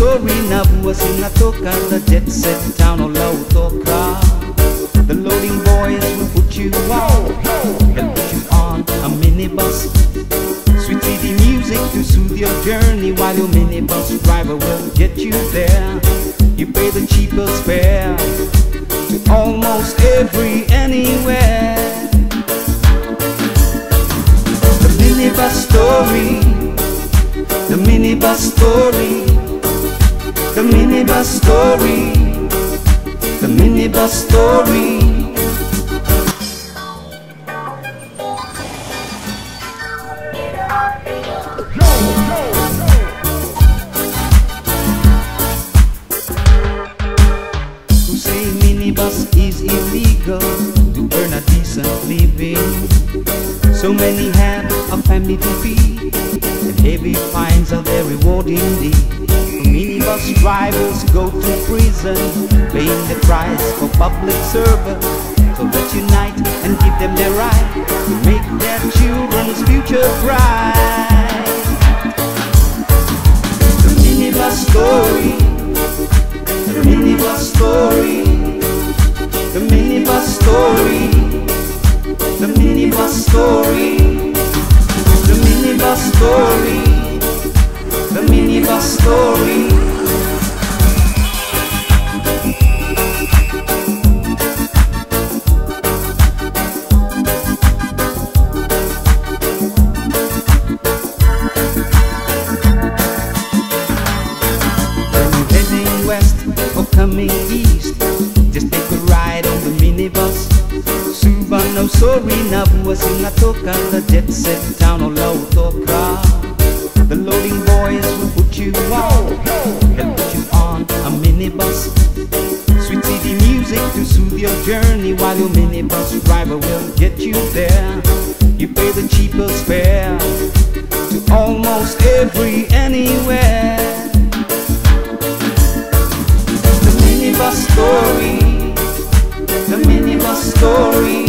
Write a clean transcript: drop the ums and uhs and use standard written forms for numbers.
story na buwas inatoka the jet set town o lautoka. The loading boys will put you on, they'll put you on a minibus. Sweet city music to soothe your journey, while your minibus driver will get you there. You pay the cheapest fare to almost every anywhere. The minibus story, the minibus story, the minibus story, the minibus story. Who say minibus is illegal to earn a decent living? So many have a family to feed, and heavy fines are their reward indeed. Minibus drivers go to prison, paying the price for public service. So let's unite and give them their right to make their children's future bright. The minibus story, the minibus story, the minibus story, the minibus story, the minibus story, the minibus story. Coming east, just take a ride on the minibus. Subano sorry na buwas inatoka the jet set town o lautoka. The loading boys will put you on, they'll put you on a minibus. Sweet city music to soothe your journey, while your minibus driver will get you there. You pay the cheapest fare to almost every anywhere. The minibus story, the minibus story,